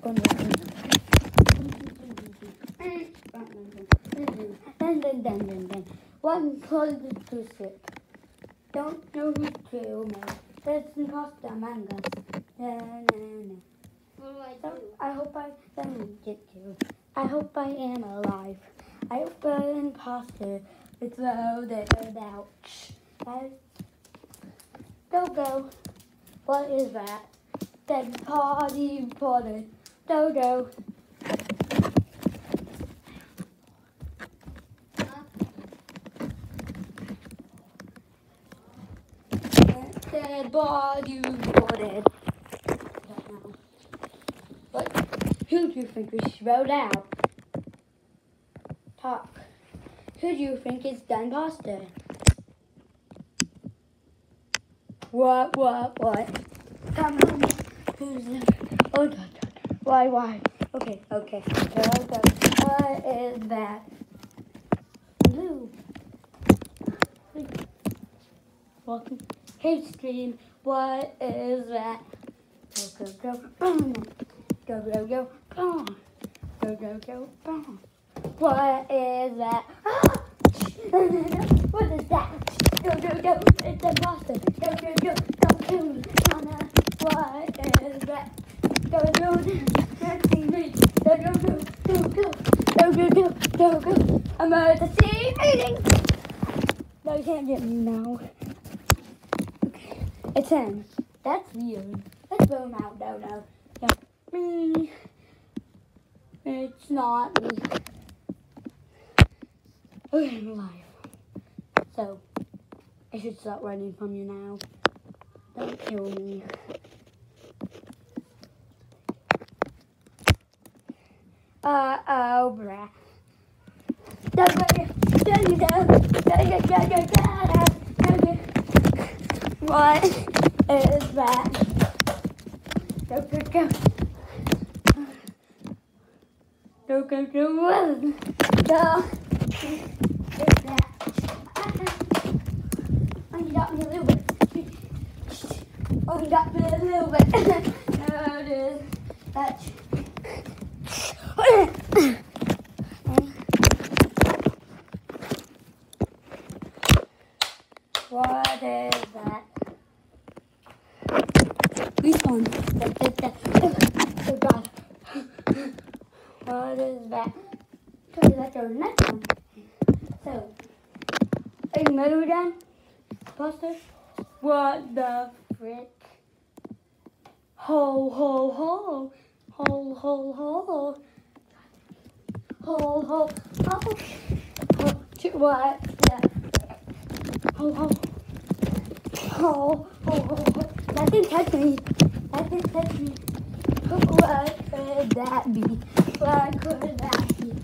One close to six. Don't know who's true, no. That's imposter among us. No. What do I do? I hope I don't get you. I hope I am alive. I hope the imposter is loaded out. Go. What is that? Dead party reported. Dodo. Dead body reported. What? Who do you think is rolled out? Talk. Who do you think is the imposter? What? Come on. Who's the... Oh, God. Why? Okay. Go. What is that? Blue. Welcome. Hey, stream. What is that? Go. Boom. Go. Boom. Go. Boom. What is that? Ah! What is that? Go. It's the imposter. Go. Don't kill me. Anna. What is that? Go. Don't see me. Go. Emergency meeting. No, you can't get me now. Okay. It's him. That's weird. Let's throw him out. No. Me. It's not me. Okay, I'm alive. So, I should stop running from you now. Don't kill me. Bruh. What is that? Go. Go. It's that. Only got me a little bit. No, it is. That. What is that? Respawn. Oh God. What is that? Let's go to the next one. So, are you metal done? Imposter? What the frick? Ho. What? Ho. That didn't touch me. What could that be? What could that be?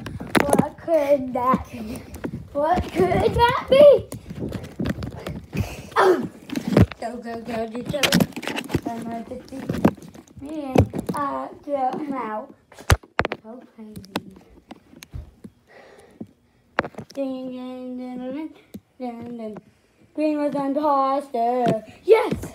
Oh. Go. Emergency. Me I throw him out. So crazy. Ding. Green was imposter. Yes!